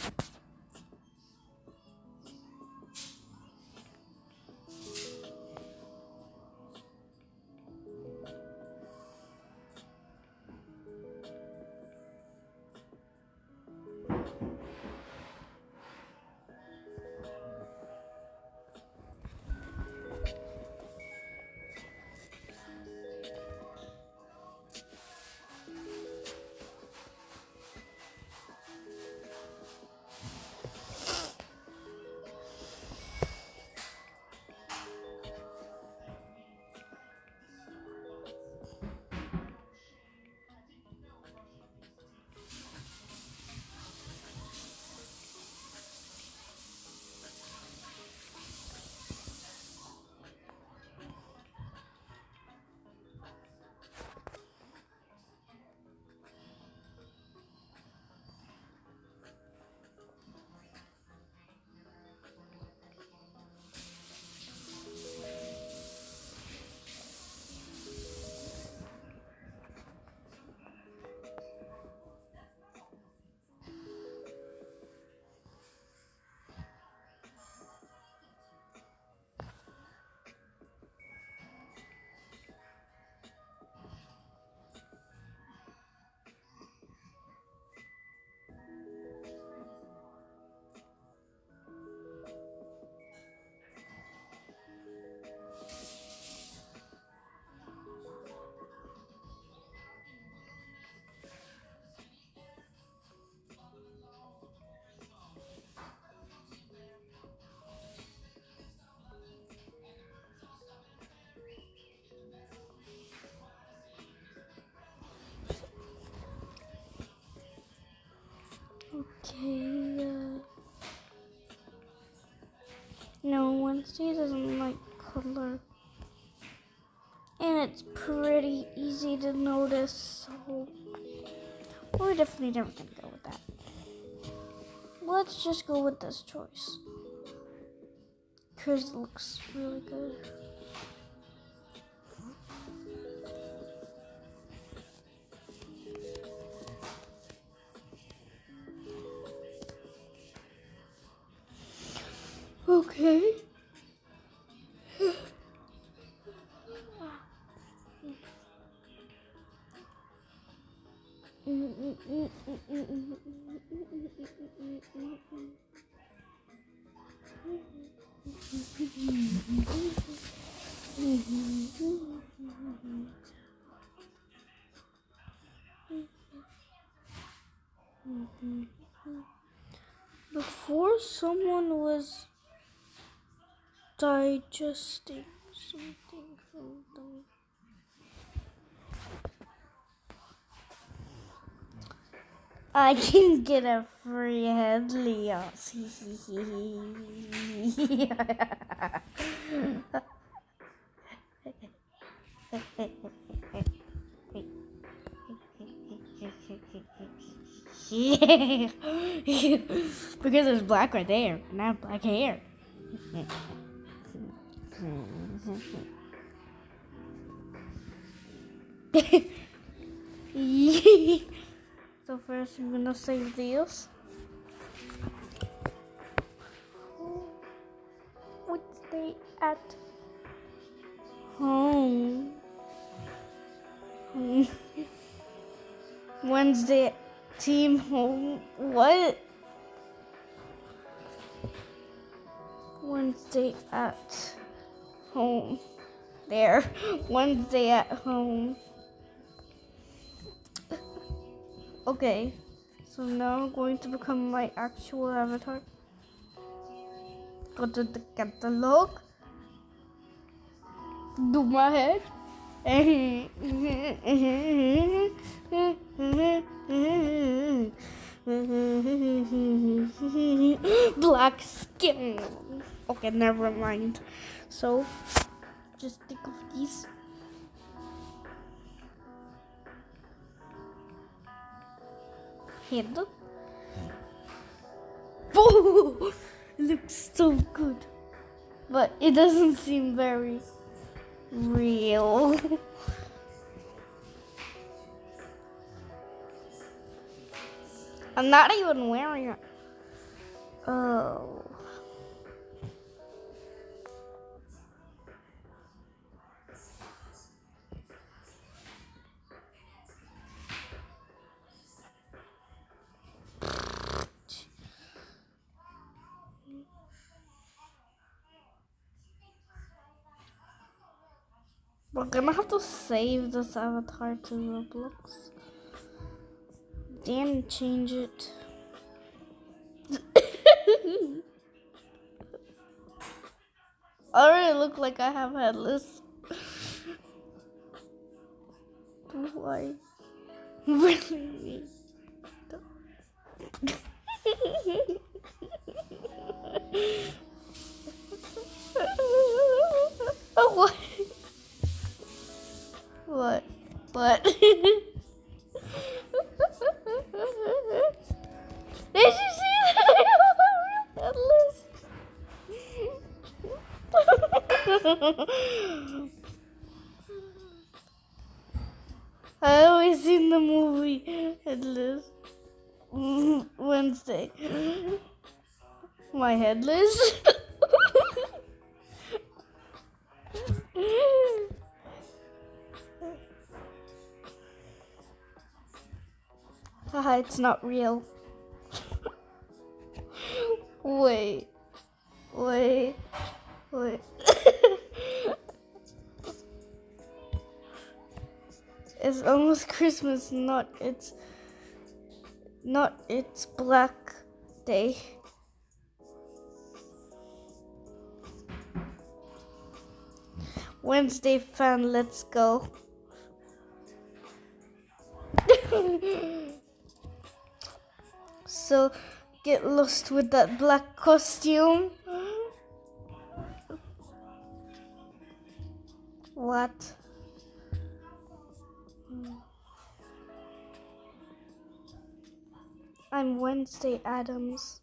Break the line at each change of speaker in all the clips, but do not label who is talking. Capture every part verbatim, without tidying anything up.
Okay, uh, no, Wednesday doesn't like color. And it's pretty easy to notice, so we're definitely never gonna go with that. Let's just go with this choice, because it looks really good. Okay. Before someone was digesting something from them. I can get a free Helios. Because there's black right there, and I have black hair. So first I'm gonna save this. Wednesday at home. Wednesday team home. What? Wednesday at home. There. Wednesday at home. Okay. So now I'm going to become my actual avatar. Go to the catalog. Do my head. Black skin. Okay, never mind. So, just think of these. Head. Oh, it looks so good. But it doesn't seem very real. I'm not even wearing it. Oh. We're gonna have to save this avatar to Roblox. Then change it. I already look like I have headless. Why? Really? Oh, what? What? What? Did you see that? Headless. I always seen the movie Headless Wednesday. My headless. Haha, it's not real. Wait. Wait. Wait. It's almost Christmas, not it's not it's Black Day. Wednesday fan, let's go. So get lost with that black costume. What? I'm Wednesday Addams.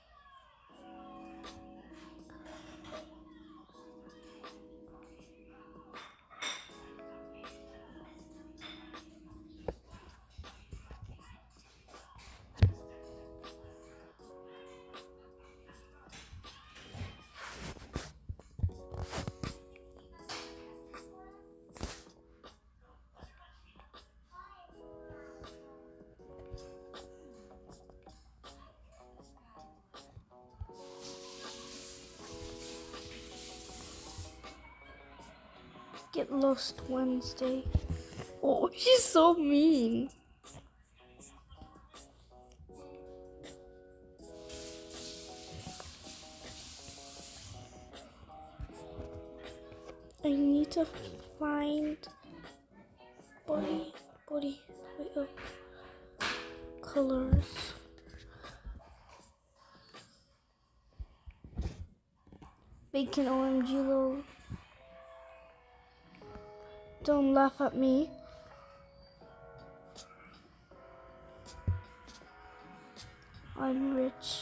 Get lost Wednesday. Oh, she's so mean. I need to find body, body, wait, oh, colors. Bacon O M G low. Don't laugh at me. I'm rich.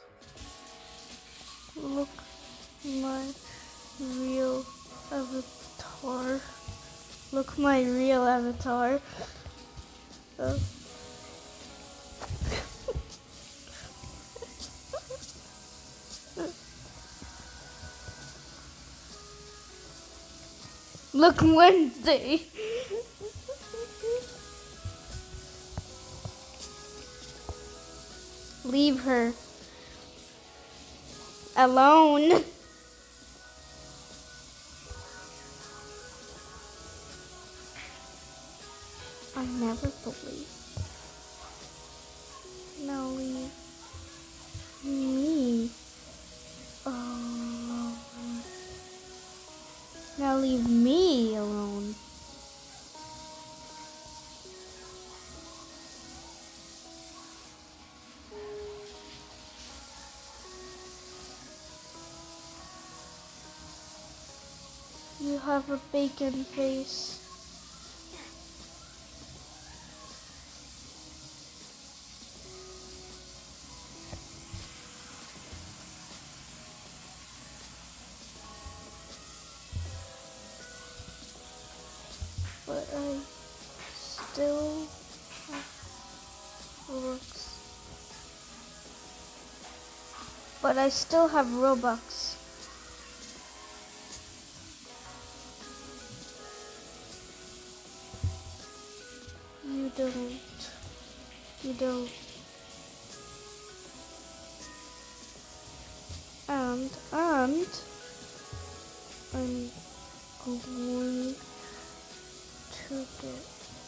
Look my real avatar. Look my real avatar. Uh. Look Wednesday. Leave her alone. I never believe. Now leave me alone. Now leave me alone. You have a bacon face. But I still have looks. But I still have Robux. You don't. You don't. And, and, I'm going to get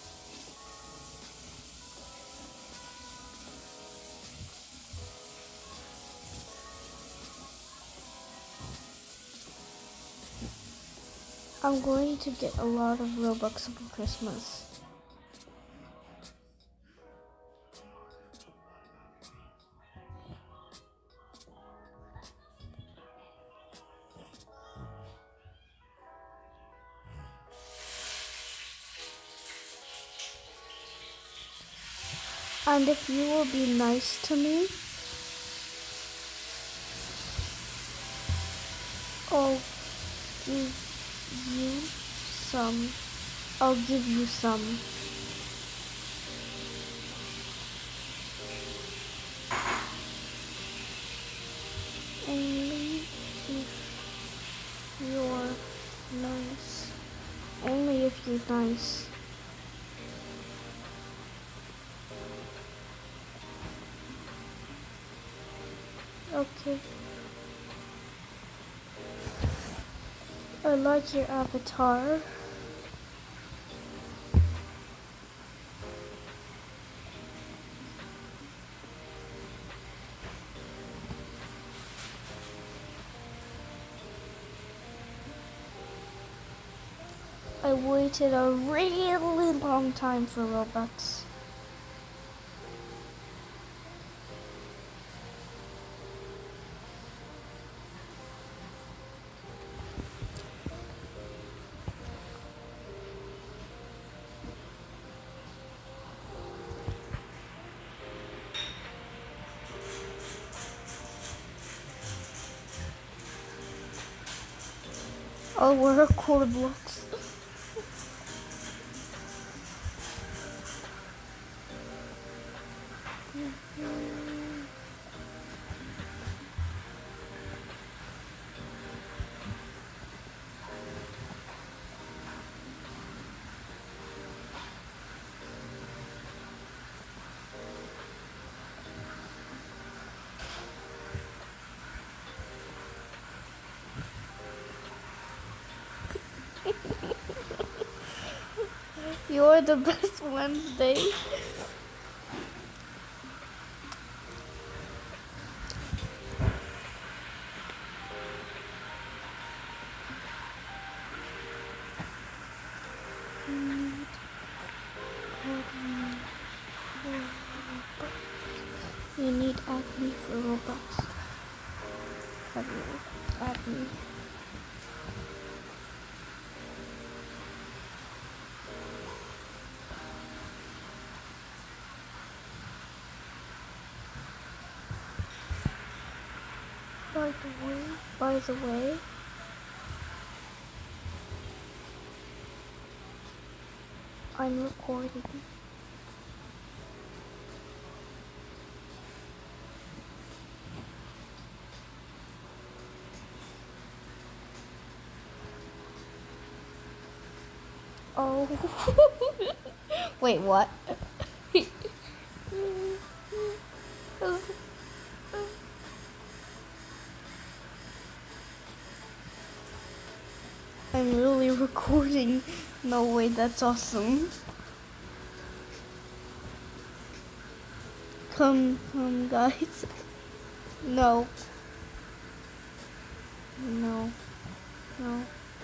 I'm going to get a lot of Robux for Christmas. And if you will be nice to me, I'll give you some. I'll give you some. Only if you're nice. Only if you're nice. Okay. I like your avatar. I waited a really long time for Robux. Oh, we're a quarter blocks. You're the best Wednesday. You need add me for Robux. Have you add me? By the way, by the way, I'm recording. Oh, wait, what? I'm really recording. No way, that's awesome. Come, come, guys. No. No. No.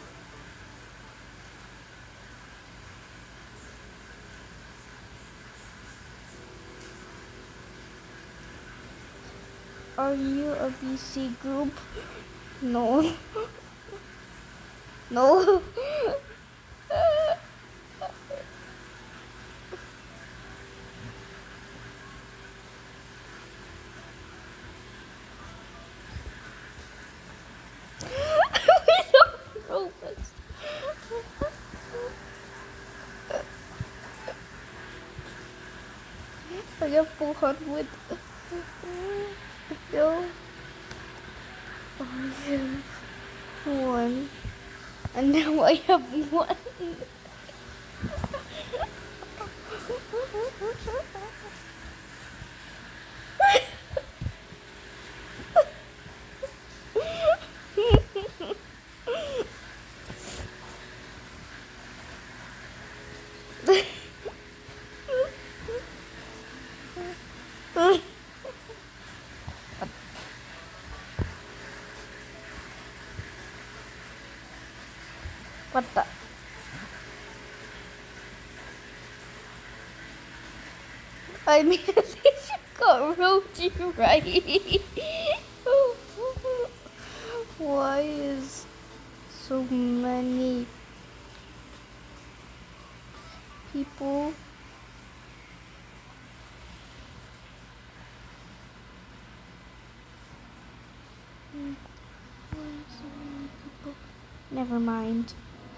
Are you a B C group? No. No. I got four hundred. No. I have one. And now I have one. What the? I mean, at least you got Roji right. Why is so many people Why so many people? Never mind.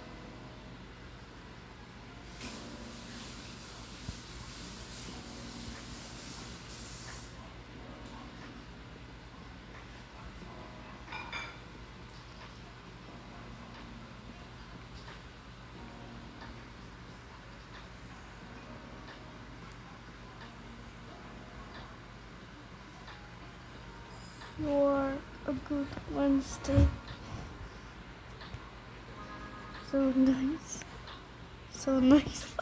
You're a good Wednesday. So nice. So nice.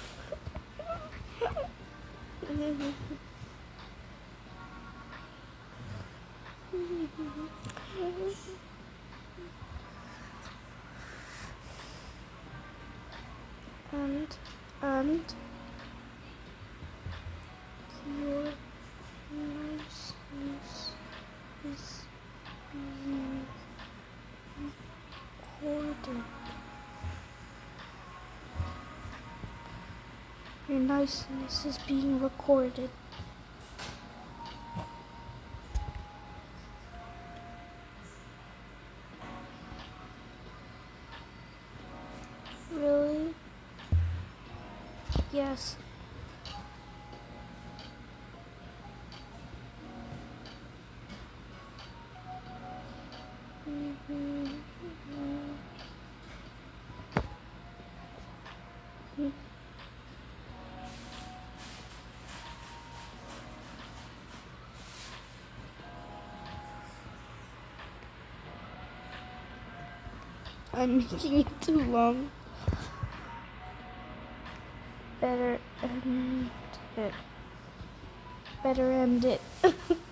and and your niceness is being recorded. Your niceness is being recorded. Really? Yes. Mm-hmm. Mm-hmm. I'm making it too long. Better end it. Better end it.